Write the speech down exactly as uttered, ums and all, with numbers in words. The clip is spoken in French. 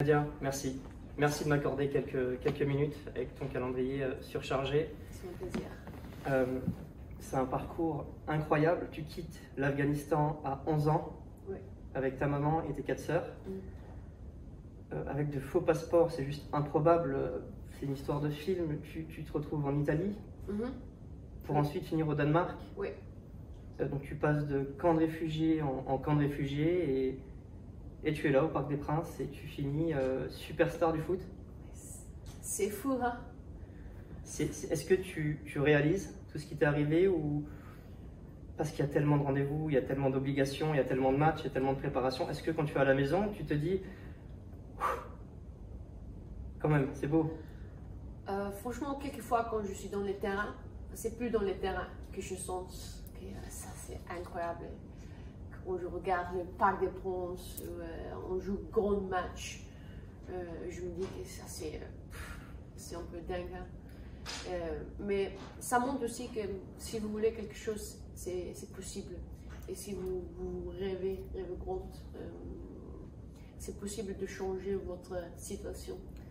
Nadia, merci. Merci de m'accorder quelques, quelques minutes avec ton calendrier euh, surchargé. C'est un plaisir. Euh, c'est un parcours incroyable. Tu quittes l'Afghanistan à onze ans, Oui. avec ta maman et tes quatre sœurs. Mm. Euh, avec de faux passeports, c'est juste improbable. C'est une histoire de film. Tu, tu te retrouves en Italie Mm-hmm. pour ensuite finir au Danemark. Oui. Euh, donc tu passes de camp de réfugiés en, en camp de réfugiés et, et tu es là au Parc des Princes et tu finis euh, superstar du foot. C'est fou, hein? C'est- c'est- Est-ce que tu, tu réalises tout ce qui t'est arrivé ou parce qu'il y a tellement de rendez-vous, il y a tellement d'obligations, il y a tellement de matchs, il y a tellement de préparation. Est-ce que quand tu es à la maison, tu te dis Ouf, quand même, c'est beau. Euh, franchement, quelquefois, quand je suis dans les terrains, c'est plus dans les terrains que je sens que euh, ça c'est incroyable. Quand je regarde le Parc des Princes, euh, on joue grand match, euh, je me dis que ça c'est euh, c'est un peu dingue. Hein. Euh, mais ça montre aussi que si vous voulez quelque chose, c'est c'est possible. Et si vous, vous rêvez, rêvez grand, euh, c'est possible de changer votre situation.